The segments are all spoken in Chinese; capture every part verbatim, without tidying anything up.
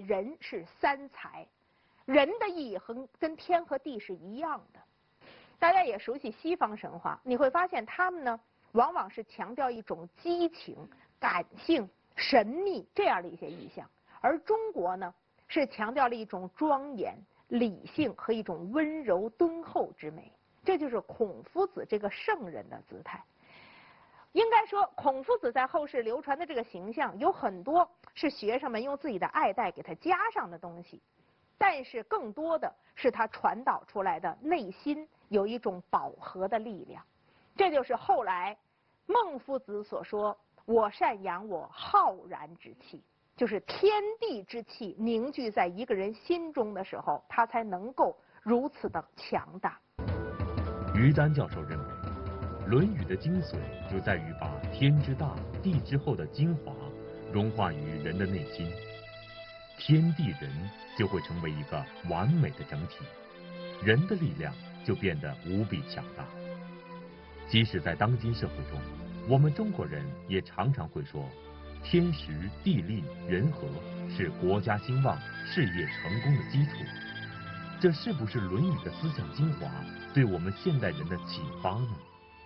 人是三才，人的意义和跟天和地是一样的。大家也熟悉西方神话，你会发现他们呢，往往是强调一种激情、感性、神秘这样的一些意象，而中国呢，是强调了一种庄严、理性和一种温柔敦厚之美。这就是孔夫子这个圣人的姿态。应该说，孔夫子在后世流传的这个形象有很多是学生们用自己的爱戴给他加上的东西，但是更多的是他传导出来的内心有一种饱和的力量。这就是后来孟夫子所说“我善养我浩然之气”，就是天地之气凝聚在一个人心中的时候，他才能够如此的强大。 于丹教授认为，《论语》的精髓就在于把天之大、地之厚的精华融化于人的内心，天地人就会成为一个完美的整体，人的力量就变得无比强大。即使在当今社会中，我们中国人也常常会说，天时、地利、人和是国家兴旺、事业成功的基础。这是不是《论语》的思想精华对我们现代人的启发呢？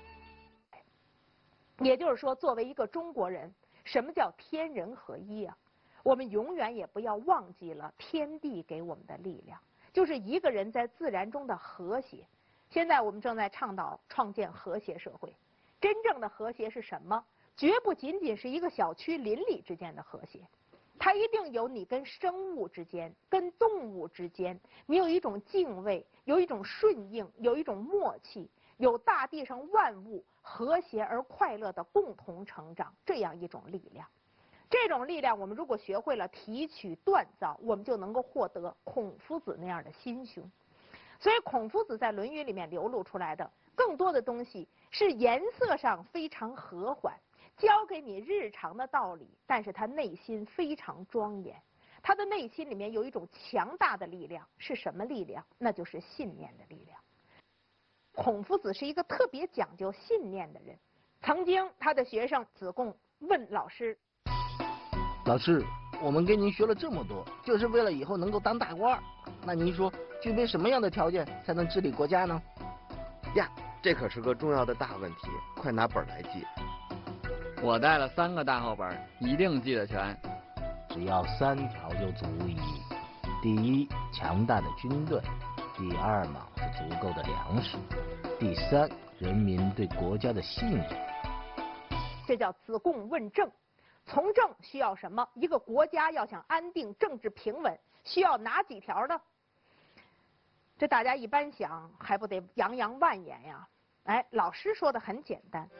也就是说，作为一个中国人，什么叫天人合一啊？我们永远也不要忘记了天地给我们的力量，就是一个人在自然中的和谐。现在我们正在倡导创建和谐社会，真正的和谐是什么？绝不仅仅是一个小区邻里之间的和谐，它一定有你跟生物之间、跟动物之间，你有一种敬畏，有一种顺应，有一种默契，有大地上万物和谐而快乐的共同成长，这样一种力量。这种力量，我们如果学会了提取锻造，我们就能够获得孔夫子那样的心胸。所以孔夫子在《论语》里面流露出来的更多的东西是颜色上非常和缓，教给你日常的道理，但是他内心非常庄严。他的内心里面有一种强大的力量，是什么力量？那就是信念的力量。孔夫子是一个特别讲究信念的人。曾经他的学生子贡问老师： 老师，我们跟您学了这么多，就是为了以后能够当大官，那您说具备什么样的条件才能治理国家呢？ 呀，这可是个重要的大问题，快拿本来记。 我带了三个大厚本，一定记得全。 只要三条就足矣。第一，强大的军队；第二嘛，是足够的粮食；第三，人民对国家的信任。 这叫子贡问政。从政需要什么？一个国家要想安定、政治平稳，需要哪几条呢？这大家一般想，还不得洋洋万言呀？哎，老师说的很简单。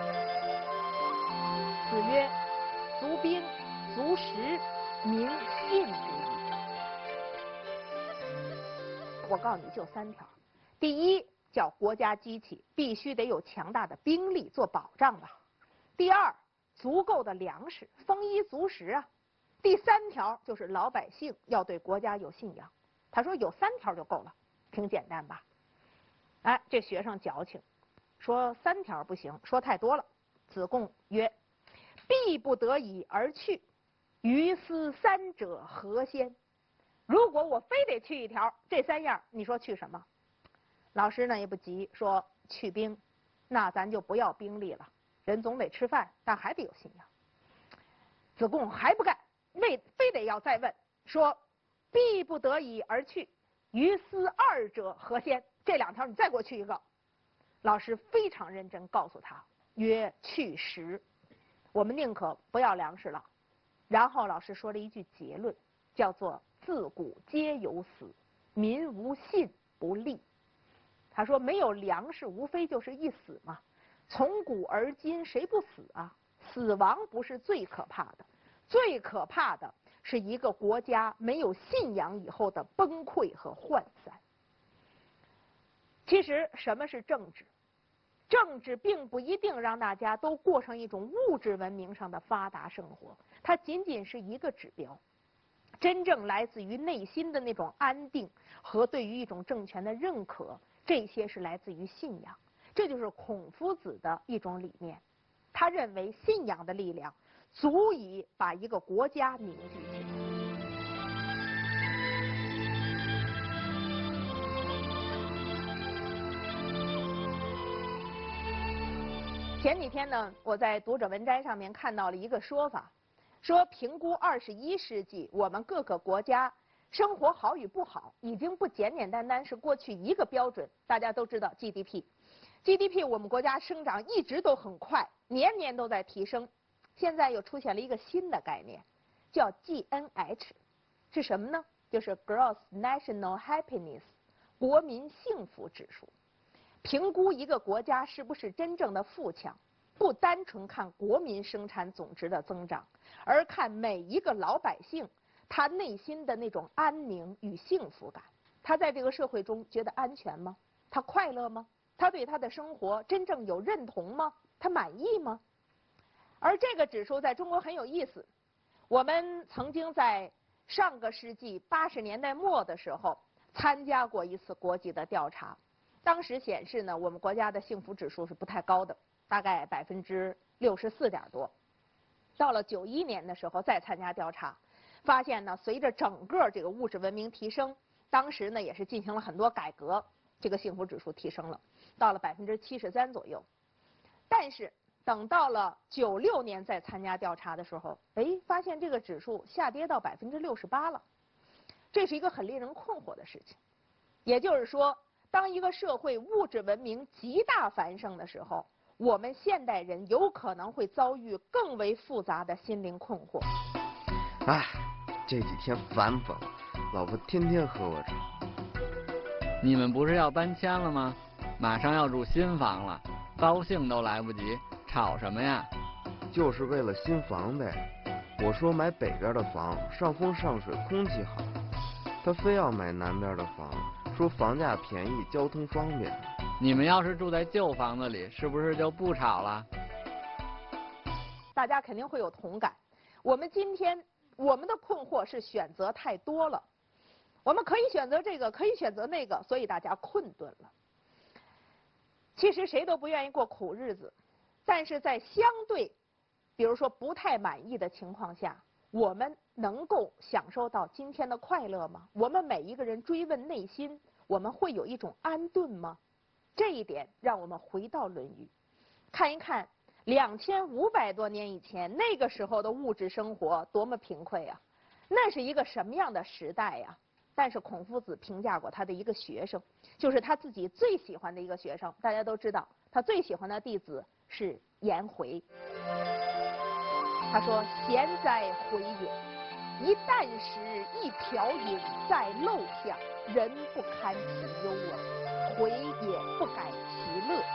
子曰：足兵，足食，民信之矣。我告诉你，就三条。第一，叫国家机器必须得有强大的兵力做保障吧。第二，足够的粮食，丰衣足食啊。第三条就是老百姓要对国家有信仰。他说有三条就够了，挺简单吧？哎，这学生矫情，说三条不行，说太多了。子贡曰：必不得已而去，于斯三者何先？如果我非得去一条，这三样你说去什么？老师呢也不急，说去兵，那咱就不要兵力了，人总得吃饭，但还得有信仰。子贡还不干，为非得要再问，说必不得已而去，于斯二者何先？这两条你再给我去一个。老师非常认真告诉他，曰：去食。我们宁可不要粮食了。然后老师说了一句结论，叫做自古皆有死，民无信不立。他说没有粮食无非就是一死嘛，从古而今谁不死啊？死亡不是最可怕的，最可怕的是一个国家没有信仰以后的崩溃和涣散。其实什么是政治？政治并不一定让大家都过上一种物质文明上的发达生活，它仅仅是一个指标。真正来自于内心的那种安定和对于一种政权的认可，这些是来自于信仰。这就是孔夫子的一种理念。他认为信仰的力量足以把一个国家凝聚起来。 前几天呢，我在读者文摘上面看到了一个说法，说评估二十一世纪我们各个国家生活好与不好，已经不简简单单是过去一个标准。大家都知道 G D P，G D P 我们国家生长一直都很快，年年都在提升。现在又出现了一个新的概念，叫 G N H， 是什么呢？就是 Gross National Happiness， 国民幸福指数。评估一个国家是不是真正的富强，不单纯看国民生产总值的增长，而看每一个老百姓他内心的那种安宁与幸福感。他在这个社会中觉得安全吗？他快乐吗？他对他的生活真正有认同吗？他满意吗？而这个指数在中国很有意思，我们曾经在上个世纪八十年代末的时候参加过一次国际的调查。当时显示呢，我们国家的幸福指数是不太高的，大概百分之六十四点多。到了九一年的时候再参加调查，发现呢，随着整个这个物质文明提升，当时呢也是进行了很多改革，这个幸福指数提升了，到了百分之七十三左右。但是等到了九六年再参加调查的时候，哎，发现这个指数下跌到百分之六十八了，这是一个很令人困惑的事情。也就是说，当一个社会物质文明极大繁盛的时候，我们现代人有可能会遭遇更为复杂的心灵困惑。 唉，这几天烦死了，老婆天天和我吵。 你们不是要搬迁了吗？马上要住新房了，高兴都来不及，吵什么呀？ 就是为了新房呗。我说买北边的房，上风上水，空气好。他非要买南边的房，说房价便宜，交通方便。 你们要是住在旧房子里，是不是就不吵了？ 大家肯定会有同感。我们今天我们的困惑是选择太多了，我们可以选择这个，可以选择那个，所以大家困顿了。其实谁都不愿意过苦日子，但是在相对，比如说不太满意的情况下，我们能够享受到今天的快乐吗？我们每一个人追问内心，我们会有一种安顿吗？这一点让我们回到《论语》，看一看两千五百多年以前那个时候的物质生活多么贫困啊！那是一个什么样的时代呀？但是孔夫子评价过他的一个学生，就是他自己最喜欢的一个学生。大家都知道，他最喜欢的弟子是颜回。他说：“贤哉，回也！一箪食，一瓢饮，在陋巷，人不堪其忧啊！回也不改其乐。”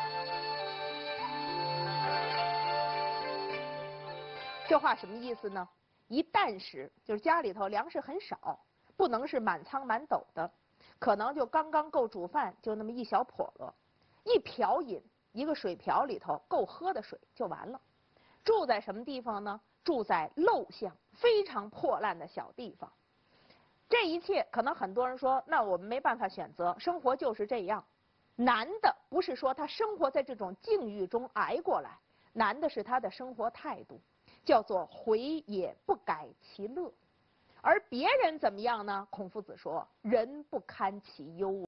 这话什么意思呢？一箪食就是家里头粮食很少，不能是满仓满斗的，可能就刚刚够煮饭，就那么一小笸箩。一瓢饮，一个水瓢里头够喝的水就完了。住在什么地方呢？住在陋巷，非常破烂的小地方。这一切可能很多人说，那我们没办法选择，生活就是这样。难的不是说他生活在这种境遇中挨过来，难的是他的生活态度，叫做回也不改其乐。而别人怎么样呢？孔夫子说：“人不堪其忧。”